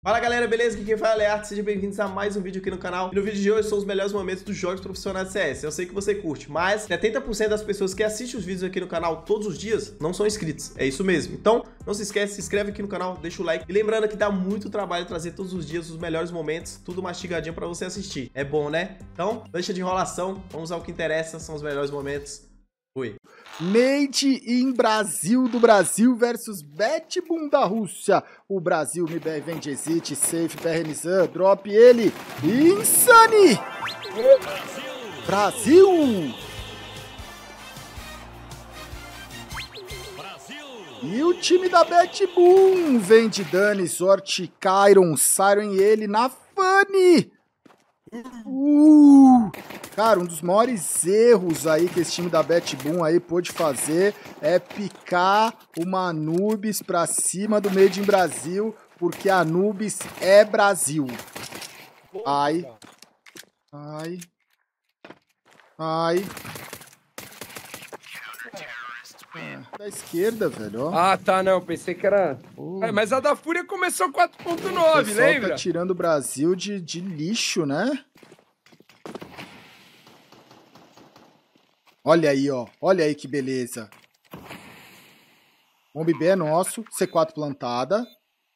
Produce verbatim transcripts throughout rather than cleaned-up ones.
Fala galera, beleza? Aqui quem fala é Arte, sejam bem-vindos a mais um vídeo aqui no canal. E no vídeo de hoje são os melhores momentos dos jogos profissionais de C S. Eu sei que você curte, mas setenta por cento das pessoas que assistem os vídeos aqui no canal todos os dias não são inscritos. É isso mesmo. Então, não se esquece, se inscreve aqui no canal, deixa o like. E lembrando que dá muito trabalho trazer todos os dias os melhores momentos, tudo mastigadinho pra você assistir. É bom, né? Então, deixa de enrolação, vamos ao que interessa, são os melhores momentos. Fui. Made in Brasil do Brasil versus Betboom da Rússia. O Brasil me vende Exit, Safe, B R Nizam, drop ele. Insane! Brasil! E o time da Betboom vem de Dani, Zort, Kyron, Siren e ele na Fanny. Uh, cara, um dos maiores erros aí que esse time da Betboom aí pôde fazer é picar uma Anubis pra cima do Made in Brasil, porque a Anubis é Brasil. Ai. Ai. Ai. Ah, da esquerda, velho, ó. Ah, tá, não, pensei que era... Uh. É, mas a da Fúria começou quatro ponto nove, lembra? Tá tirando o Brasil de, de lixo, né? Olha aí, ó. Olha aí que beleza. Bomb B é nosso. C quatro plantada.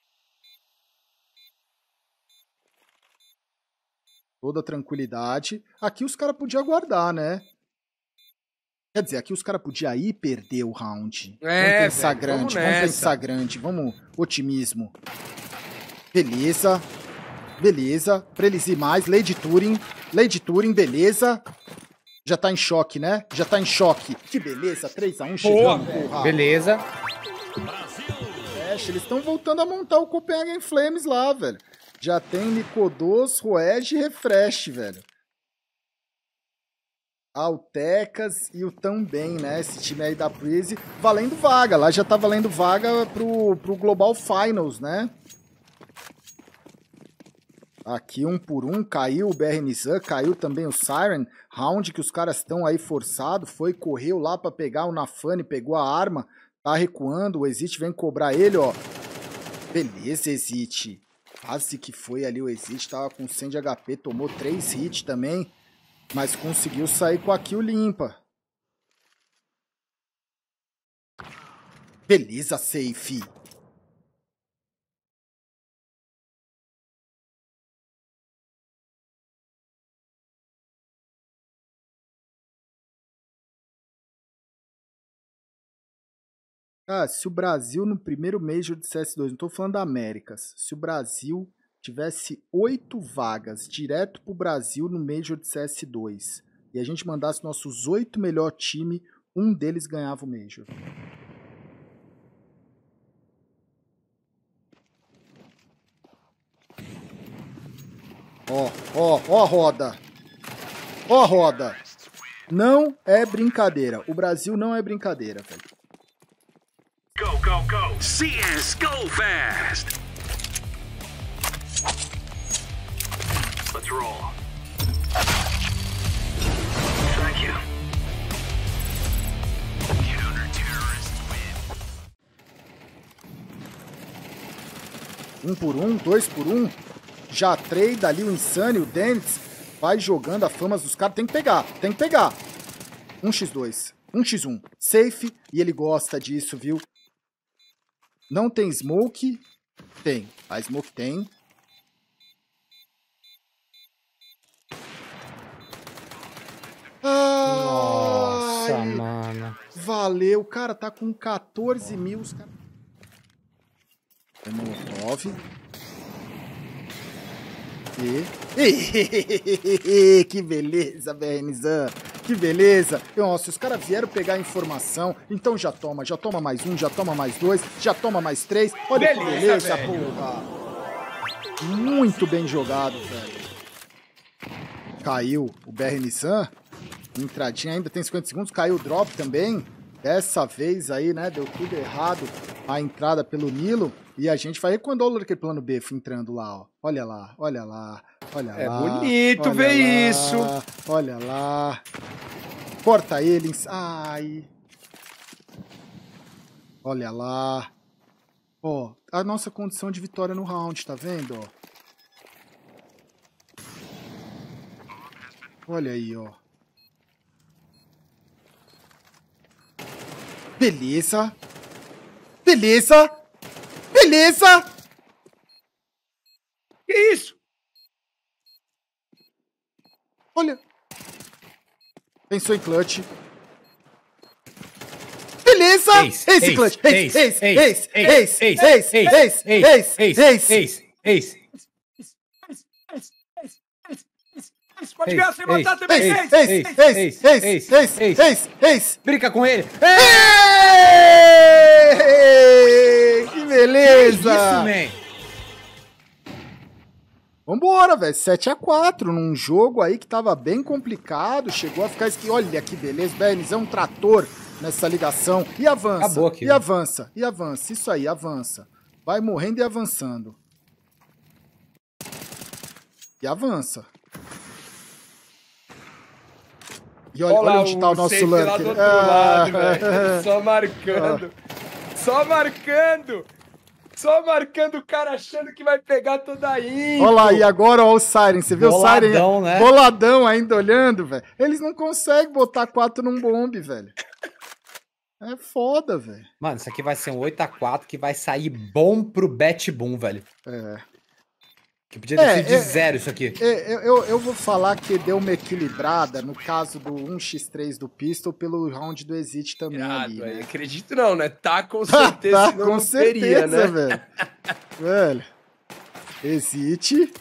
Toda tranquilidade. Aqui os caras podiam aguardar, né? Quer dizer, aqui os caras podiam ir perder o round. É, vamos pensar velho, grande, vamos, vamos pensar grande. Vamos, otimismo. Beleza. Beleza. Pra eles ir mais. Lady Turing. Lady Turing, beleza. Já tá em choque, né? Já tá em choque. Que beleza. três a um chegando. Porra. Beleza. Fecha, eles estão voltando a montar o Copenhagen Flames lá, velho. Já tem Nicodos, Roege e Refresh, velho. Altecas e o também, né? Esse time aí da Breeze valendo vaga. Lá já tá valendo vaga pro, pro Global Finals, né? Aqui um por um, caiu o B R Nizam, caiu também o Siren. Round que os caras estão aí forçado, foi, correu lá pra pegar o Nafane, pegou a arma, tá recuando, o Exit vem cobrar ele, ó. Beleza, Exit. Quase que foi ali o Exit, tava com cem de H P, tomou três hits também. Mas conseguiu sair com a kill limpa. Beleza, Safe. Ah, se o Brasil no primeiro Major de C S dois, não tô falando da Américas, se o Brasil tivesse oito vagas direto pro Brasil no Major de C S dois e a gente mandasse nossos oito melhor time, um deles ganhava o Major. Ó, ó, ó a roda. Ó a roda. Não é brincadeira. O Brasil não é brincadeira, velho. Go, go, go. C S, go fast. Let's roll. Thank you. Counter-terrorist win. Um por um, dois por um. Já trade ali o Insane, o Dennis. Vai jogando a famas dos caras. Tem que pegar, tem que pegar. um por dois, um por um. Safe. E ele gosta disso, viu? Não tem smoke? Tem. A smoke tem. Nossa, Ai, mano. valeu. O cara tá com quatorze mil. Os cara... É Molotov. E... que beleza, B R Nizam. Que beleza. Nossa, os caras vieram pegar a informação. Então já toma. Já toma mais um, já toma mais dois, já toma mais três. Olha beleza, que beleza, velho. Porra. Muito bem jogado, velho. Caiu o B R Nizam. Entradinha ainda tem cinquenta segundos. Caiu o drop também. Dessa vez aí, né? Deu tudo errado a entrada pelo Nilo. E a gente vai recuando aquele plano B entrando lá, ó. Olha lá, olha lá, olha é lá. É bonito ver lá, isso. Olha lá. Corta eles. Ai. Olha lá. Ó, a nossa condição de vitória no round, tá vendo, ó? Olha aí, ó. Beleza. Beleza. Beleza. Que isso? Olha. Pensou em clutch. Beleza! Ace, Ace ace, clutch! ace, Ace, ace, ace, ace, ace, ace, ace, ace, ace, ace, ace. ace. Pode ganhar sem matar Ace, também. Ace, Ace. ace, ace, ace, ace, ace, ace. Brinca com ele. Ê! Que beleza! Isso, man. Vambora, velho. sete a quatro num jogo aí que tava bem complicado. Chegou a ficar... Esqui... Olha que beleza. B R N Z é um trator nessa ligação. E avança. Acabou aqui, e né? avança. E avança. Isso aí, avança. Vai morrendo e avançando. E avança. E olha, Olha olha onde tá o nosso safe lá Lurker. do outro Ah, lado, velho. Só marcando. Só marcando. Só marcando o cara achando que vai pegar toda a info. Olha lá, e agora ó, o Siren, você viu Boladão, o Siren né? boladão ainda olhando, velho? Eles não conseguem botar quatro num bombe, velho. É foda, velho. Mano, isso aqui vai ser um oito a quatro que vai sair bom pro Bet Boom, velho. É. Que podia ter É, sido de é, zero isso aqui. É, Eu, eu, eu vou falar que deu uma equilibrada no caso do um contra três do Pistol pelo round do Exit também Irado, ali, velho. né? Acredito não, né? Tá com Tá, certeza, tá, senão com não certeza, teria, né? velho. Velho. Exit.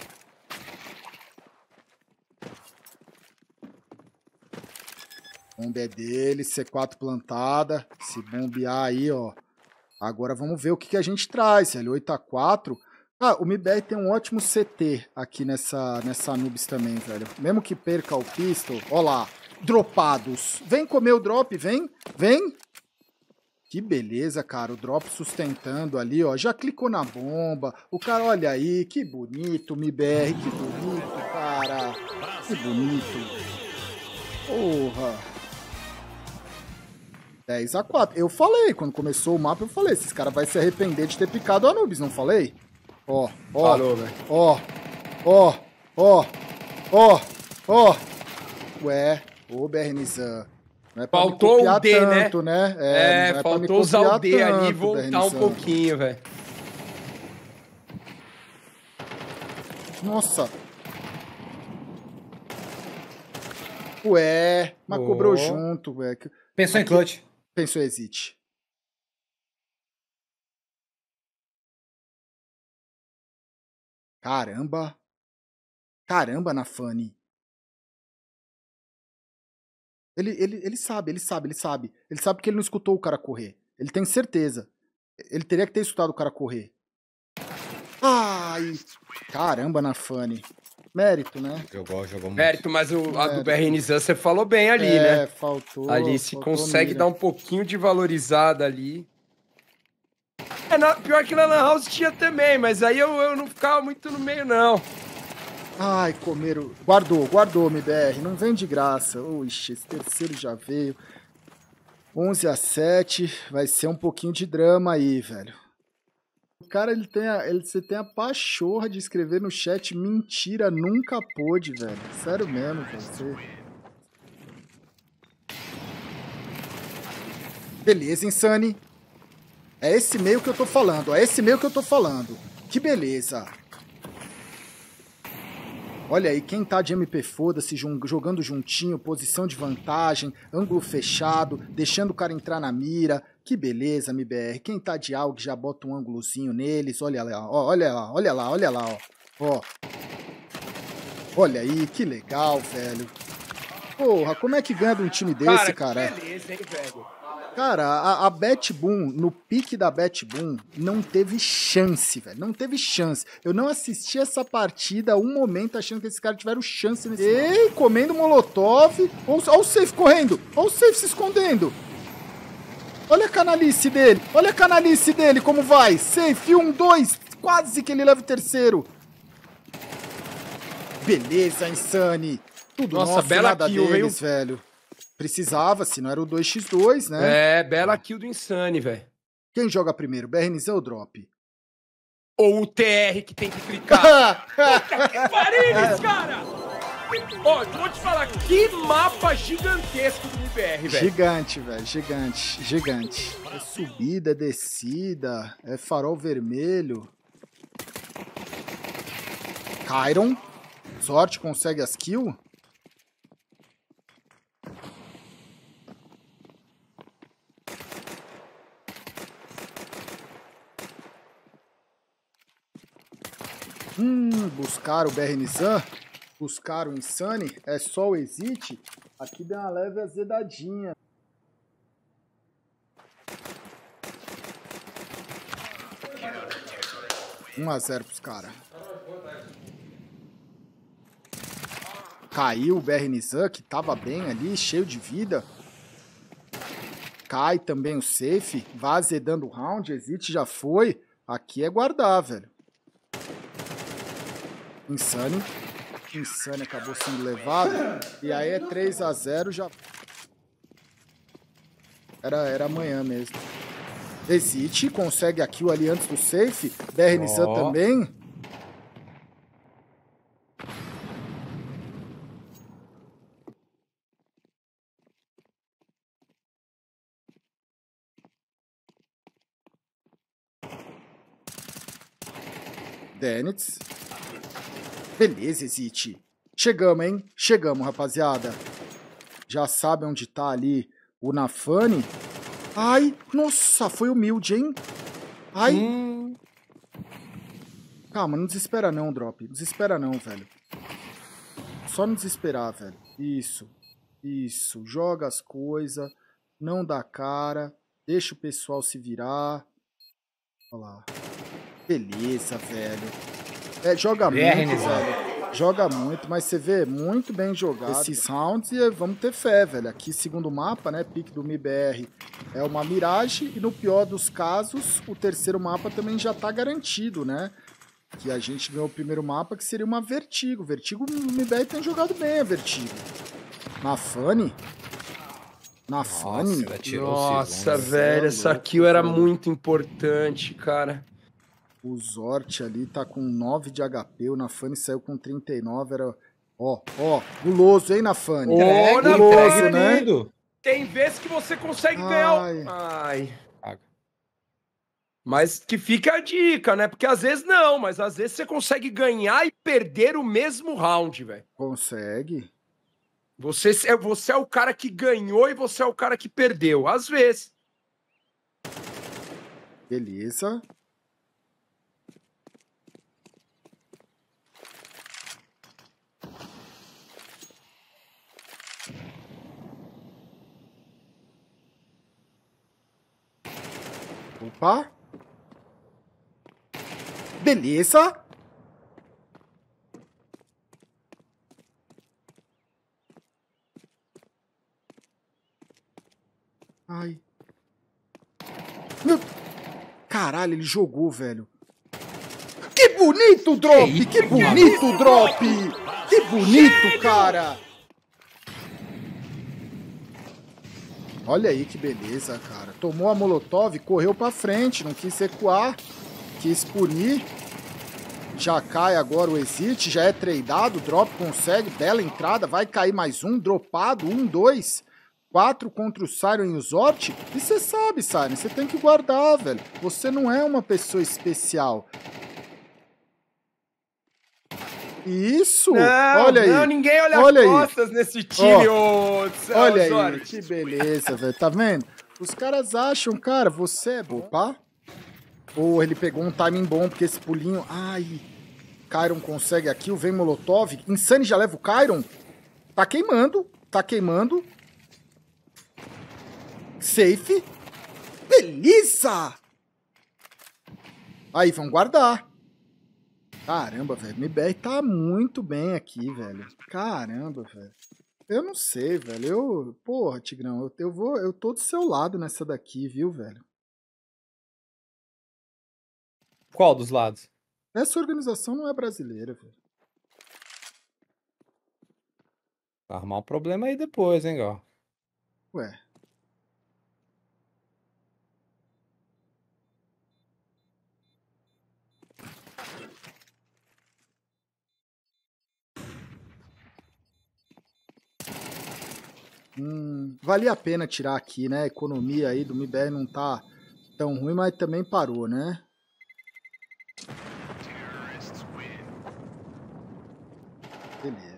Bomba é dele, C quatro plantada. Se bombear aí, ó. Agora vamos ver o que, que a gente traz, velho. oito a quatro. Ah, o M I B R tem um ótimo C T aqui nessa, nessa Anubis também, velho. Mesmo que perca o pistol, ó lá. Dropados. Vem comer o drop, vem, vem. Que beleza, cara. O drop sustentando ali, ó. Já clicou na bomba. O cara, olha aí, que bonito, M I B R. Que bonito, cara. Que bonito. Porra. dez a quatro. Eu falei, quando começou o mapa, eu falei, esses caras vão se arrepender de ter picado a Anubis, não falei? Ó, ó, Falou, velho. ó, ó, ó, ó, ó. Ué, ô Bernizan. Não é pra Faltou me copiar o D, né? tanto, né? É, não é pra me faltou usar o copiar D ali e tanto, voltar um Bernizan. pouquinho, velho. Nossa. Ué, mas Oh. cobrou junto, velho. Pensou em clutch. Pensou exit. Caramba. Caramba, Nafani. Ele, ele, ele sabe, ele sabe, ele sabe. Ele sabe que ele não escutou o cara correr. Ele tem certeza. Ele teria que ter escutado o cara correr. Ai. Caramba, Nafani. Mérito, né? Jogou, jogou muito. Mérito, mas o, a do Mérito. B R N Z você falou bem ali, é, né? faltou. Ali se faltou consegue mira. dar um pouquinho de valorizada ali. É, na- pior que na Lan House tinha também, mas aí eu, eu não ficava muito no meio, não. Ai, comeram. Guardou, guardou, M B R. Não vem de graça. Oxe, esse terceiro já veio. onze a sete. Vai ser um pouquinho de drama aí, velho. O cara, ele tem a, ele, você tem a pachorra de escrever no chat mentira, nunca pôde, velho. Sério mesmo, velho. Você... Beleza, Insane. É esse meio que eu tô falando. É esse meio que eu tô falando. Que beleza. Olha aí, quem tá de M P foda-se, jogando juntinho, posição de vantagem, ângulo fechado, deixando o cara entrar na mira. Que beleza, M B R. Quem tá de A U G já bota um ângulozinho neles. Olha lá, ó, olha lá, olha lá, olha lá, ó. Ó. Olha aí, que legal, velho. Porra, como é que ganha de um time desse, cara? Que beleza, hein, velho? Cara, a, a Bet Boom, no pique da Bet Boom, não teve chance, velho. Não teve chance. Eu não assisti essa partida um momento achando que esses caras tiveram chance nesse... Ei, comendo molotov. Olha o safe correndo. Olha o safe se escondendo. Olha a canalice dele. Olha a canalice dele, como vai. Safe, um, dois. Quase que ele leva o terceiro. Beleza, Insane. Tudo Nossa, nosso, bela nada kill, deles, velho. Precisava, se não era o dois contra dois, né? É, bela kill do Insane, velho. Quem joga primeiro, B R N Z ou Drop? Ou o T R que tem que clicar. Puta que pariu, cara! Ó, vou te falar, que mapa gigantesco do M B R, velho. Gigante, velho, gigante, gigante. É subida, é descida, é farol vermelho. Kyron, sorte, consegue as kills. Hum, buscaram o B R N Z, buscaram o Insane, é só o Exit. Aqui deu uma leve azedadinha. um a zero pros caras. Caiu o B R N Z, que tava bem ali, cheio de vida. Cai também o safe, vai azedando o round, Exit já foi. Aqui é guardar, velho. Insane. Insane acabou sendo levado. E aí é três a zero já. Era, era amanhã mesmo. Exit consegue a kill ali antes do safe. B R N Z oh. também. Denitz. Beleza, Exit. Chegamos, hein? Chegamos, rapaziada. Já sabe onde tá ali o Nafani. Ai, nossa, foi humilde, hein? Ai. Hum. Calma, não desespera não, Drop. Desespera não, velho. Só não desesperar, velho. Isso. Isso. Joga as coisas. Não dá cara. Deixa o pessoal se virar. Olha lá. Beleza, velho. É, joga muito, velho. Joga muito, mas você vê, muito bem jogado esses rounds e vamos ter fé, velho. Aqui, segundo mapa, né, pique do M I B R é uma Mirage e no pior dos casos, o terceiro mapa também já tá garantido, né? Que a gente ganhou o primeiro mapa, que seria uma Vertigo. Vertigo, o M I B R tem jogado bem a Vertigo. Nafani? Nafani? Nossa, velho, essa kill era muito importante, cara. O Zort ali tá com nove de H P, o Nafani saiu com trinta e nove, era... Ó, ó, guloso, hein, Nafani? Ô, guloso, né? Tem vezes que você consegue Ai. ganhar o... Ai. Mas que fica a dica, né? Porque às vezes não, mas às vezes você consegue ganhar e perder o mesmo round, velho. Consegue. Você é, você é o cara que ganhou e você é o cara que perdeu, às vezes. Beleza. Opa. Beleza. Ai. Meu... Caralho, ele jogou, velho. Que bonito, Drop! Que, que bonito, Drop! Que bonito, cara! Olha aí que beleza, cara. Tomou a Molotov, correu pra frente, não quis recuar, quis punir. Já cai agora o Exit, já é tradeado, o Drop consegue, bela entrada, vai cair mais um, dropado, um, dois, quatro contra o Siren e o Zort. E você sabe, Siren, você tem que guardar, velho. Você não é uma pessoa especial. Isso! Não, olha aí. Não, ninguém olha olha as aí. costas nesse time, ô, oh, Olha aí, que beleza, velho. Tá vendo? Os caras acham, cara, você é bopa. Ou ele pegou um timing bom, porque esse pulinho... Ai, Kyron consegue aqui, o vem Molotov. Insane já leva o Kyron. Tá queimando, tá queimando. Safe. Beleza! Aí, vão guardar. Caramba, velho, M I B R tá muito bem aqui, velho. Caramba, velho. Eu não sei, velho. Eu, porra, Tigrão, eu, eu vou, eu tô do seu lado nessa daqui, viu, velho? Qual dos lados? Essa organização não é brasileira, velho. Vai arrumar um problema aí depois, hein, Gal? Ué. Hum, valia a pena tirar aqui, né? A economia aí do M I B R não tá tão ruim, mas também parou, né? Beleza.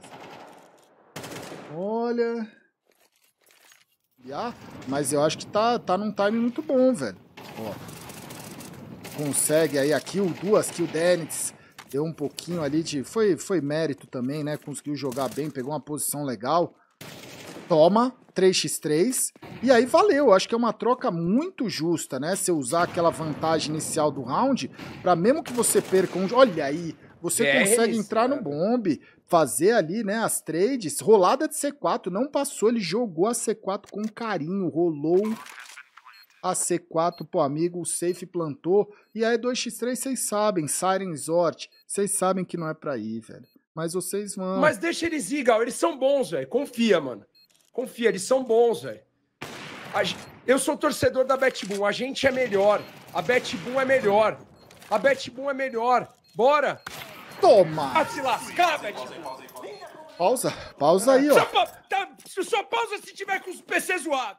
Olha... Ah, mas eu acho que tá, tá num time muito bom, velho. Ó. Consegue aí a kill, duas kill Dennis. Deu um pouquinho ali de... Foi, foi mérito também, né? Conseguiu jogar bem, pegou uma posição legal. Toma, três contra três. E aí valeu, acho que é uma troca muito justa, né? Você usar aquela vantagem inicial do round, pra mesmo que você perca um... Olha aí, você é consegue isso, entrar cara. no bombe, fazer ali, né, as trades. Rolada de C quatro, não passou, ele jogou a C quatro com carinho, rolou a C quatro pro amigo, o safe plantou. E aí dois contra três, vocês sabem, Siren Zort, vocês sabem que não é pra ir, velho. Mas vocês vão... Mas deixa eles ir, Gal, eles são bons, velho. Confia, mano. Confia, eles são bons, velho. Eu sou torcedor da BetBoom, a gente é melhor. A BetBoom é melhor. A BetBoom é melhor. Bora! Toma! Ah, se lascar, BetBoom! Pausa, pausa aí, ó. Só, pa tá, só pausa se tiver com os P C zoados.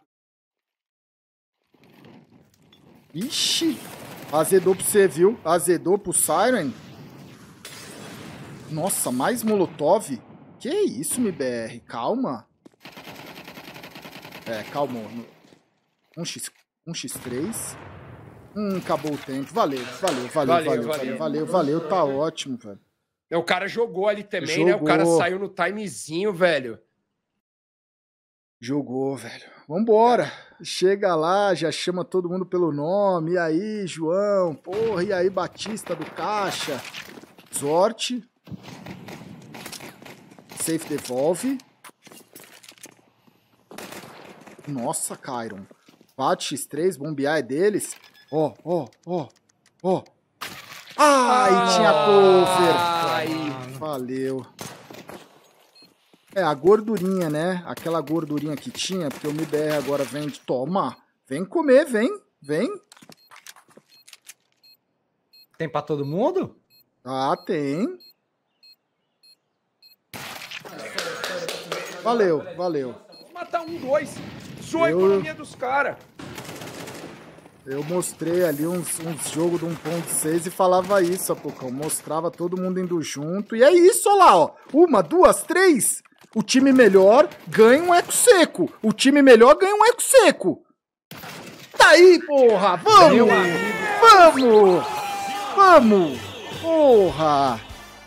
Ixi, azedou pra você, viu? Azedou pro Siren. Nossa, mais Molotov? Que isso, M B R? Calma. É, calmou. um contra três. Hum, acabou o tempo. Valeu, valeu, valeu, valeu, valeu, valeu, valeu, valeu. Tá ótimo, velho. O cara jogou ali também, Jogou. né? O cara saiu no timezinho, velho. Jogou, velho. Vambora. Chega lá, já chama todo mundo pelo nome. E aí, João? Porra, e aí, Batista do Caixa? Zort. Safe devolve. Nossa, Kyron. quatro contra três, bombear é deles. Ó, ó, ó, ó. Ai, ah, tinha cover. Ai. Valeu. É, a gordurinha, né? Aquela gordurinha que tinha, porque o M B R agora vem de... Toma. Vem comer, vem, vem. Tem pra todo mundo? Ah, tem. Valeu, valeu. Vou matar um, dois. Sou a economia dos caras. Eu mostrei ali uns, uns jogos de um ponto seis e falava isso, Apocão. Mostrava todo mundo indo junto. E é isso, olha lá, ó. Uma, duas, três. O time melhor ganha um eco seco. O time melhor ganha um eco seco. Tá aí, porra. Vamos. Vamos. Vamos. Porra.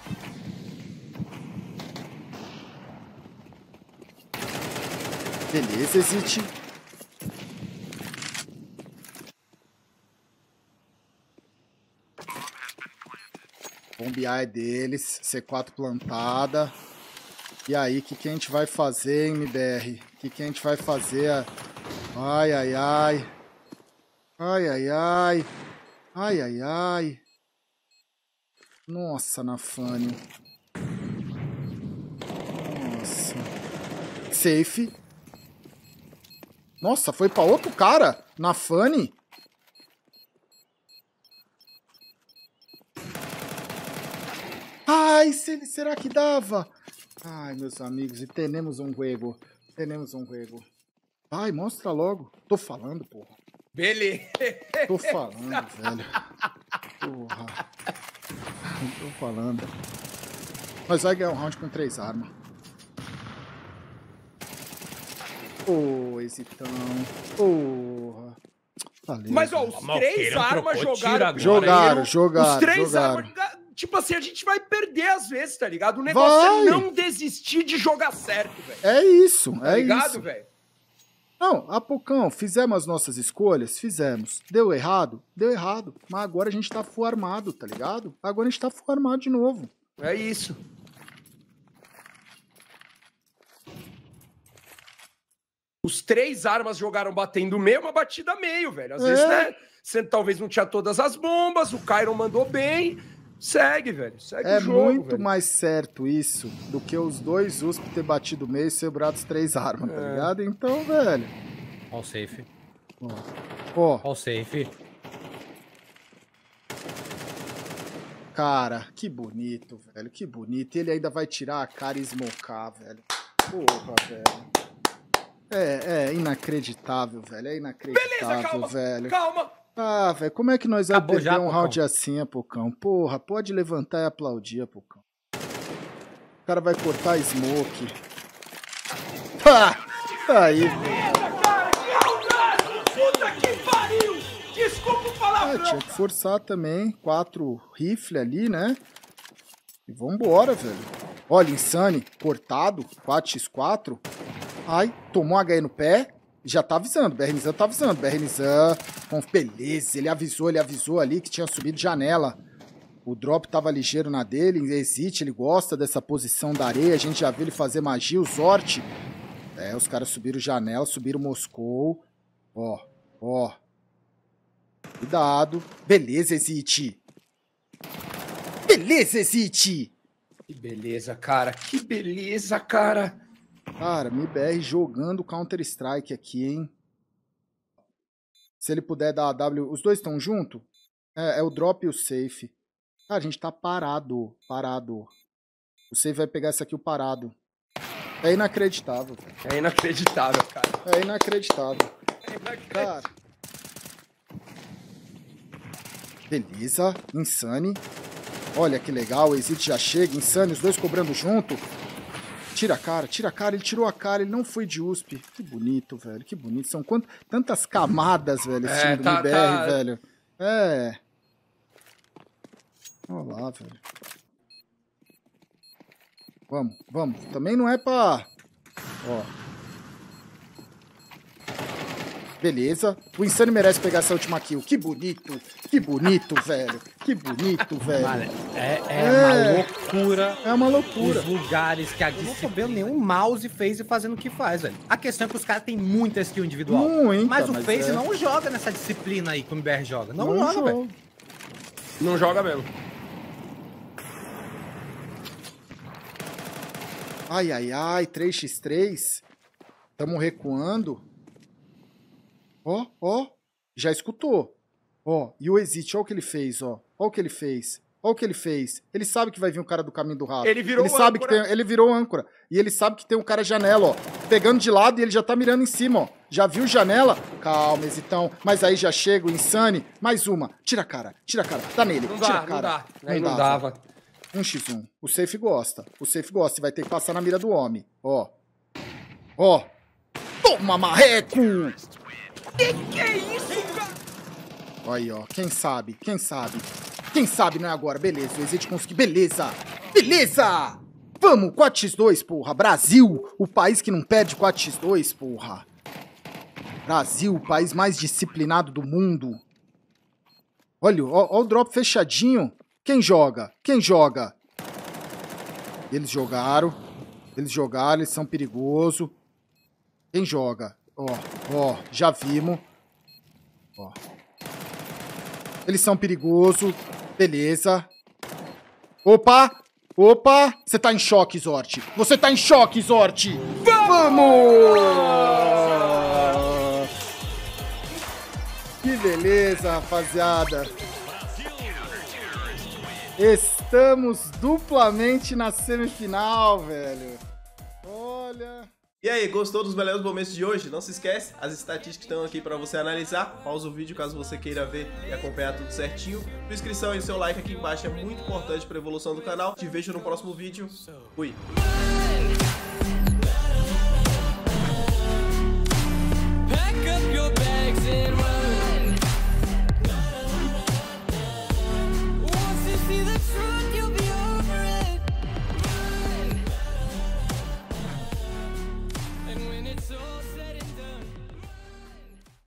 Beleza, existe. Bombear é deles, C quatro plantada. E aí, o que, que a gente vai fazer, hein, M B R? O que, que a gente vai fazer? Ai, ai, ai. Ai, ai, ai. Ai, ai, ai. Nossa, Nafane. Nossa. Safe. Nossa, foi pra outro cara? Nafane? Ai, será que dava? Ai, meus amigos, e temos um juego. Temos um juego. Ai, mostra logo. Tô falando, porra. Beleza. Tô falando, velho. Porra. Tô falando. Nós vai ganhar um round com três armas. Ô, oh, exitão. Porra. Valeu. Mas, ó, os três armas jogaram. Jogaram, jogaram. Os três jogaram. armas. Tipo assim, a gente vai perder às vezes, tá ligado? O negócio vai. é não desistir de jogar certo, velho. É isso, tá é ligado, isso. velho? Não, Apocão, fizemos as nossas escolhas? Fizemos. Deu errado? Deu errado. Mas agora a gente tá full armado, tá ligado? Agora a gente tá full armado de novo. É isso. Os três armas jogaram batendo meio, uma batida meio, velho. Às é. vezes, né? Você talvez não tinha todas as bombas, o Kyron mandou bem. Segue, velho. Segue é o jogo, muito velho. mais certo isso do que os dois U S P ter batido meio e sobrado as três armas, é. tá ligado? Então, velho. All safe. Ó. Ó. All safe. Cara, que bonito, velho. Que bonito. Ele ainda vai tirar a cara e smocar, velho. Porra, velho. É, é inacreditável, velho. É inacreditável, Beleza, calma, velho. calma. Ah, velho, como é que nós vamos Acabou perder já, um Pocão. round assim, Pocão? Porra, pode levantar e aplaudir, Pocão. O cara vai cortar a smoke. Ah, aí, velho. Beleza, cara, que arrogância! Puta que pariu! Desculpa o Ah, palavrão. tinha que forçar também. Quatro rifle ali, né? E vambora, velho. Olha, Insane, cortado. quatro por quatro. Ai, tomou H E no pé. Já tá avisando. Bernizan tá avisando. Bernizan. Com beleza. Ele avisou, ele avisou ali que tinha subido janela. O drop tava ligeiro na dele. Exit, ele gosta dessa posição da areia. A gente já viu ele fazer magia. O Zort. É, os caras subiram janela, subiram Moscou. Ó, ó. Cuidado. Beleza, Exit. Beleza, Exit. Que beleza, cara. Que beleza, cara. Cara, M B R jogando Counter-Strike aqui, hein? Se ele puder dar a W... Os dois estão junto? É, é o drop e o safe. Cara, a gente tá parado. Parado. O safe vai pegar esse aqui, o parado. É inacreditável, cara. É inacreditável, cara. É inacreditável. É inacreditável. Cara. Beleza. Insane. Olha que legal. O Exit já chega. Insane. Os dois cobrando junto. Tira a cara. Tira a cara. Ele tirou a cara. Ele não foi de U S P. Que bonito, velho. Que bonito. São quant... tantas camadas, velho. Esse É, time do tá- M B R, tá- velho. É. Olha lá, velho. Vamos, vamos. Também não é pra... Ó. Beleza. O Insane merece pegar essa última kill. Que bonito. Que bonito, velho. Que bonito, velho. Mano, é, é, É. uma loucura. É uma loucura. Os lugares que a Eu não tô vendo nenhum mouse phase fazendo o que faz, velho. A questão é que os caras têm muita skill individual. Muita, mas o mas phase é. não joga nessa disciplina aí que o M B R joga. Não, joga, velho. Não joga mesmo. Ai, ai, ai. três por três. Tamo recuando. Ó, ó. Já escutou. Ó, e o Exit, ó o que ele fez, ó. Ó o que ele fez. Ó o que ele fez. Ele sabe que vai vir um cara do caminho do rato. Ele virou ele sabe âncora. que tem, ele virou âncora. E ele sabe que tem um cara janela, ó. Pegando de lado e ele já tá mirando em cima, ó. Já viu janela? Calma, Exitão. Mas aí já chega o Insane. Mais uma. Tira a cara. Tira a cara. Tá nele. Não Tira dá, a cara. não dá. Aí Não não dá, dava. um por um. O safe gosta. O safe gosta. E vai ter que passar na mira do homem. Ó. Ó. Toma, marreco! Que que é isso, cara? Olha aí, ó. Quem sabe? Quem sabe? Quem sabe não é agora. Beleza. O Exit conseguiu. Beleza! Beleza! Vamos! quatro por dois, porra. Brasil! O país que não perde quatro por dois, porra. Brasil, o país mais disciplinado do mundo. Olha, ó, ó o drop fechadinho. Quem joga? Quem joga? Eles jogaram. Eles jogaram, eles são perigosos. Quem joga? Ó, ó, já vimos. Ó. Eles são perigosos. Beleza. Opa! Opa! Você tá em choque, Zort. Você tá em choque, Zort. Vamos! Que beleza, rapaziada. Estamos duplamente na semifinal, velho. Olha... E aí, gostou dos melhores momentos de hoje? Não se esquece, as estatísticas estão aqui para você analisar. Pausa o vídeo caso você queira ver e acompanhar tudo certinho. Sua inscrição e seu like aqui embaixo é muito importante para a evolução do canal. Te vejo no próximo vídeo. Fui!